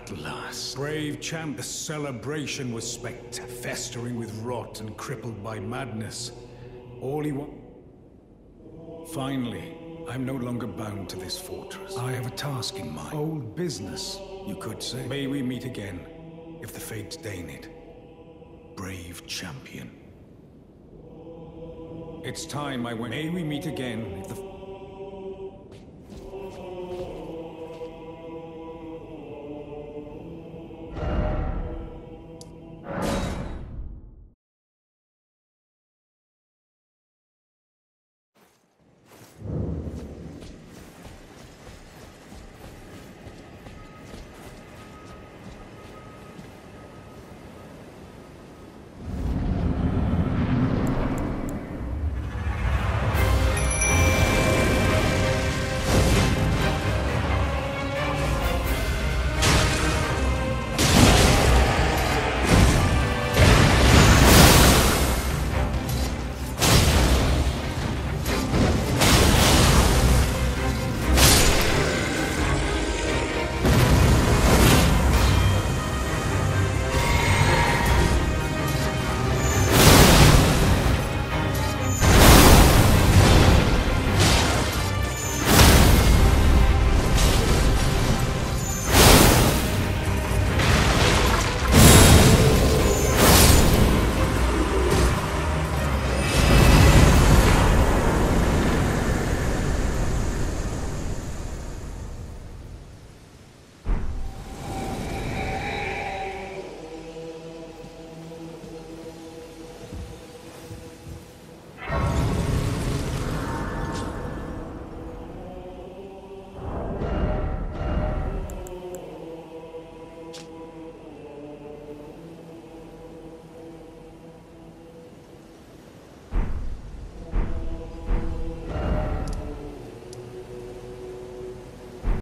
At last. Brave champ, the celebration was spectacular. Festering with rot and crippled by madness. All he wants. Finally, I'm no longer bound to this fortress. I have a task in mind. Old business, you could say. May we meet again, if the fates deign it. Brave champion. It's time I went. May we meet again, if the